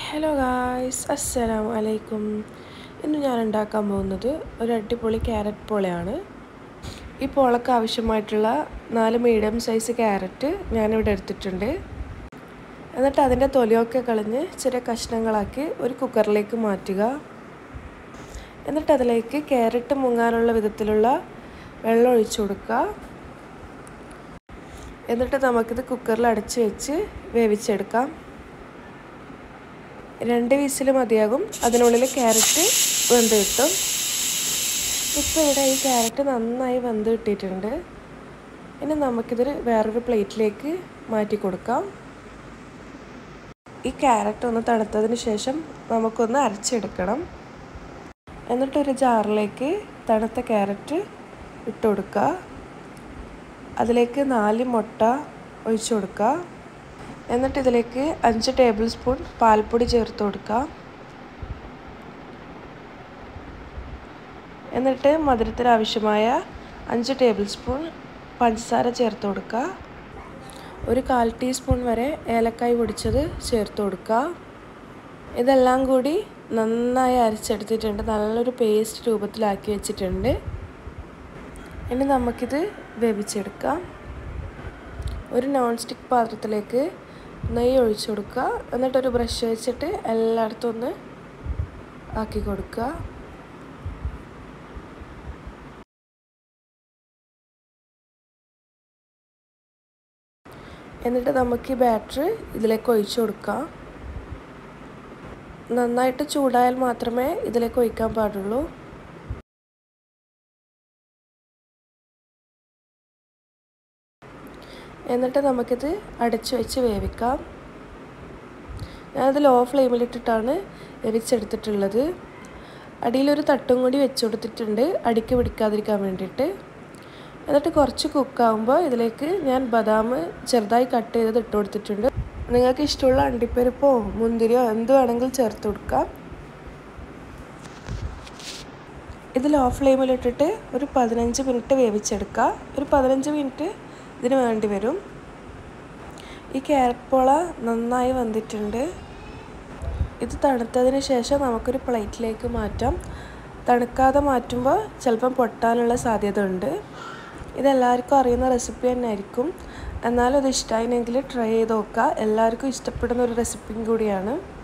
Hello guys, അസ്സലാമു അലൈക്കും. ഇന്ന് ഞാൻ ഉണ്ടാക്കാൻ പോകുന്നത് ഒരു അടിപൊളി ക്യാരറ്റ് പോളയാണ്. ഈ പോളക്ക് ആവശ്യമായിട്ടുള്ള 4 മീഡിയം സൈസ് ക്യാരറ്റ് ഞാനിവിടെ എടുത്തിട്ടുണ്ട്. എന്നിട്ട് അതിൻ്റെ തൊലിയൊക്കെ കളഞ്ഞ് ചെറിയ കഷ്ണങ്ങളാക്കി ഒരു കുക്കറിലേക്ക് മാറ്റുക. എന്നിട്ട് അതിലേക്ക് ക്യാരറ്റ് മുങ്ങാനുള്ള വിധത്തിലുള്ള വെള്ളം ഒഴിച്ചു കൊടുക്കുക. എന്നിട്ട് നമുക്കിത് കുക്കറിൽ അടച്ച് വെച്ച് വേവിച്ചെടുക്കാം. 2 വിസിൽ മതിയാകും, അതിനുള്ളിൽ ക്യാരറ്റ് വെന്ത് കിട്ടും. ഇപ്പോൾ ഇവിടെ ഈ ക്യാരറ്റ് നന്നായി വെന്ത് കിട്ടിയിട്ടുണ്ട്. ഇനി നമുക്കിതൊരു വേറൊരു പ്ലേറ്റിലേക്ക് മാറ്റി കൊടുക്കാം. ഈ ക്യാരറ്റ് ഒന്ന് തണുത്തതിന് ശേഷം നമുക്കൊന്ന് അരച്ചെടുക്കണം. എന്നിട്ടൊരു ജാറിലേക്ക് തണുത്ത ക്യാരറ്റ് ഇട്ട് കൊടുക്കുക. അതിലേക്ക് 4 മുട്ട ഒഴിച്ചു കൊടുക്കുക. എന്നിട്ട് ഇതിലേക്ക് 5 ടേബിൾ സ്പൂൺ പാൽപ്പൊടി ചേർത്ത് കൊടുക്കുക. എന്നിട്ട് മധുരത്തിന് ആവശ്യമായ 5 ടേബിൾ സ്പൂൺ പഞ്ചസാര ചേർത്ത് കൊടുക്കുക. ഒരു 1/4 ടീസ്പൂൺ വരെ ഏലക്കായ് പൊടിച്ചത് ചേർത്ത് കൊടുക്കുക. ഇതെല്ലാം കൂടി നന്നായി അരച്ചെടുത്തിട്ടുണ്ട്. നല്ലൊരു പേസ്റ്റ് രൂപത്തിലാക്കി വെച്ചിട്ടുണ്ട്. ഇനി നമുക്കിത് വേവിച്ചെടുക്കാം. ഒരു നോൺ സ്റ്റിക്ക് പാത്രത്തിലേക്ക് നെയ്യ് ഒഴിച്ചു കൊടുക്കുക. എന്നിട്ടൊരു ബ്രഷ് വെച്ചിട്ട് എല്ലായിടത്തും ഒന്ന് ആക്കി കൊടുക്കുക. എന്നിട്ട് നമുക്ക് ഈ ബാറ്റർ ഇതിലേക്ക് ഒഴിച്ചു കൊടുക്കാം. നന്നായിട്ട് ചൂടായാൽ മാത്രമേ ഇതിലേക്ക് ഒഴിക്കാൻ പാടുള്ളൂ. എന്നിട്ട് നമുക്കിത് അടച്ചു വെച്ച് വേവിക്കാം. ഞാനത് ലോ ഫ്ലെയിമിലിട്ടിട്ടാണ് വേവിച്ചെടുത്തിട്ടുള്ളത്. അടിയിലൊരു തട്ടും കൂടി വെച്ച് കൊടുത്തിട്ടുണ്ട്, അടിക്ക് പിടിക്കാതിരിക്കാൻ വേണ്ടിയിട്ട്. എന്നിട്ട് കുറച്ച് കുക്കാവുമ്പോൾ ഇതിലേക്ക് ഞാൻ ബദാം ചെറുതായി കട്ട് ചെയ്തത് ഇട്ട് കൊടുത്തിട്ടുണ്ട്. നിങ്ങൾക്ക് ഇഷ്ടമുള്ള അണ്ടിപ്പരിപ്പോ മുന്തിരിയോ എന്ത് വേണമെങ്കിലും ചേർത്ത് കൊടുക്കാം. ഇത് ലോ ഫ്ലെയിമിലിട്ടിട്ട് ഒരു 15 മിനിറ്റ് വേവിച്ചെടുക്കുക. ഒരു 15 മിനിറ്റ് ഇതിന് വേണ്ടി വരും. ഈ ക്യാരറ്റ് പോള നന്നായി വെന്തിട്ടുണ്ട്. ഇത് തണുത്തതിന് ശേഷം നമുക്കൊരു പ്ലേറ്റിലേക്ക് മാറ്റാം. തണുക്കാതെ മാറ്റുമ്പോൾ ചിലപ്പം പൊട്ടാനുള്ള സാധ്യത ഉണ്ട്. ഇതെല്ലാവർക്കും അറിയുന്ന റെസിപ്പി തന്നെ ആയിരിക്കും. എന്നാലും ഇത് ഇഷ്ടമായെങ്കിൽ ട്രൈ ചെയ്ത് നോക്കുക. എല്ലാവർക്കും ഇഷ്ടപ്പെടുന്ന ഒരു റെസിപ്പിയും കൂടിയാണ്.